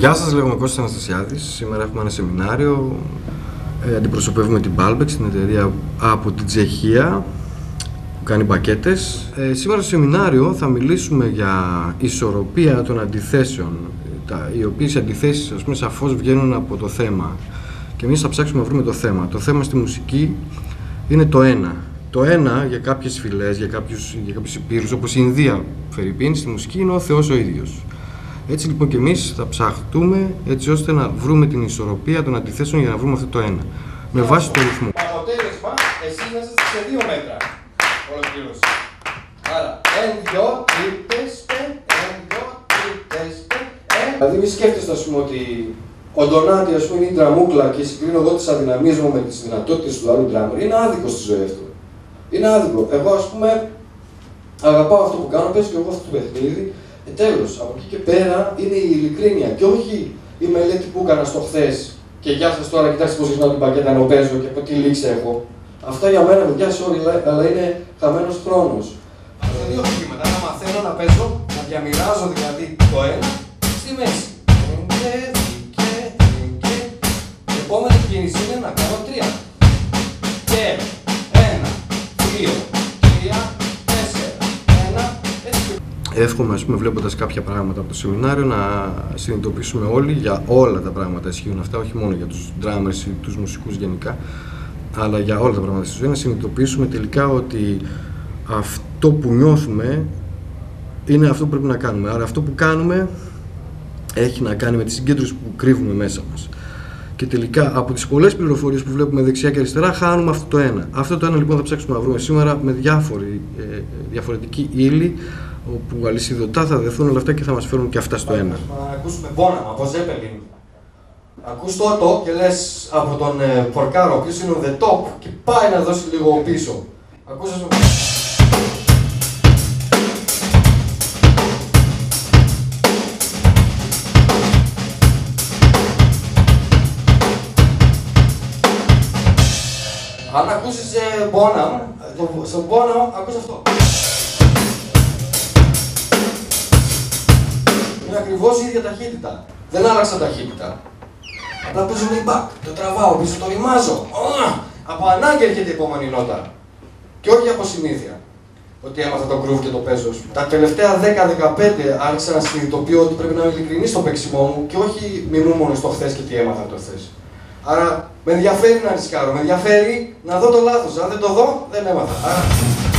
Γεια σας, λέγομαι Κώστας Αναστασιάδης. Σήμερα έχουμε ένα σεμινάριο. Αντιπροσωπεύουμε την Balbex, την εταιρεία από την Τσεχία που κάνει μπακέτες. Σήμερα στο σεμινάριο θα μιλήσουμε για ισορροπία των αντιθέσεων, οι οποίες αντιθέσεις, ας πούμε, σαφώς βγαίνουν από το θέμα. Και εμείς θα ψάξουμε να βρούμε το θέμα. Το θέμα στη μουσική είναι το ένα. Το ένα για κάποιες φυλές, για κάποιους υπήρους, όπως η Ινδία, φερειπίν, στη μουσική είναι ο Θεός ο ίδιος. Έτσι λοιπόν και εμείς θα ψαχτούμε έτσι ώστε να βρούμε την ισορροπία των αντιθέσεων για να βρούμε αυτό το ένα. Με βάση το ρυθμό. Αποτέλεσμα, εσείς να είστε σε 2 μέτρα. Ολοκλήρωση. Άρα, 1, 2, τρίτες, 1, 2, τρίτες, Δηλαδή μη σκέφτεστε, ας πούμε, ότι ο Ντονάτι, ας πούμε, είναι η ντραμούκλα και συγκρίνω εγώ τις αδυναμίες μου με τις δυνατότητες του άλλου ντράμερ. Είναι άδικο στη ζωή αυτό. Είναι άδικο. Εγώ, ας πούμε, αγαπάω αυτό που κάνω, παίζω και εγώ αυτό το παιχνίδι. Τέλος, από εκεί και πέρα είναι η ειλικρίνεια και όχι η μελέτη που έκανα στο χθες και γεια σας τώρα, κοιτάξτε πώς γυρνάω την πακέτα ενώ παίζω και τι λήξη έχω. Αυτά για μένα, παιδιά, sorry, αλλά είναι χαμένος χρόνος. Αυτά δύο χρήματα, να μαθαίνω να παίζω, να διαμοιράζω δηλαδή το ένα στη μέση. Η επόμενη κίνηση είναι να κάνω 3. Και 1, 2, 3, 4, 1, έτσι. Εύχομαι, ας πούμε, βλέποντας κάποια πράγματα από το σεμινάριο, να συνειδητοποιήσουμε όλοι για όλα τα πράγματα ισχύουν αυτά, όχι μόνο για τους drummers ή τους μουσικούς γενικά, αλλά για όλα τα πράγματα στη ζωή, να συνειδητοποιήσουμε τελικά ότι αυτό που νιώθουμε είναι αυτό που πρέπει να κάνουμε. Άρα αυτό που κάνουμε έχει να κάνει με τη συγκέντρωση που κρύβουμε μέσα μας. Και τελικά από τις πολλές πληροφορίες που βλέπουμε δεξιά και αριστερά, χάνουμε αυτό το ένα. Αυτό το ένα λοιπόν θα ψάξουμε να βρούμε σήμερα με διαφορετική ύλη, όπου αλυσιδωτά θα δεθούν όλα αυτά και θα μας φέρουν και αυτά στο ένα. Να ακούσουμε Μπόναμα από Zeppelin. Ακούς το και λες από τον Πορκάρο, ο οποίος είναι on the top και πάει να δώσει λίγο πίσω. Ακούς ας πούμε. Αν ακούσεις Bonham, στον Bonham ακούς αυτό. Είναι ακριβώς η ίδια ταχύτητα. Δεν άλλαξα ταχύτητα. Απλά παίζω back, το τραβάω πίσω, το ρημάζω. Από ανάγκη έρχεται η επόμενη νότα. Και όχι από συνήθεια. Ότι έμαθα το groove και το παίζω. Τα τελευταία 10-15 άρχισα να συνειδητοποιώ ότι πρέπει να είμαι ειλικρινής στο παίξιμό μου και όχι μιμούμουν στο χθες και τι έμαθα το χθες. Άρα με ενδιαφέρει να ρισκάρω, με ενδιαφέρει να δω το λάθος. Αν δεν το δω, δεν έμαθα. Άρα...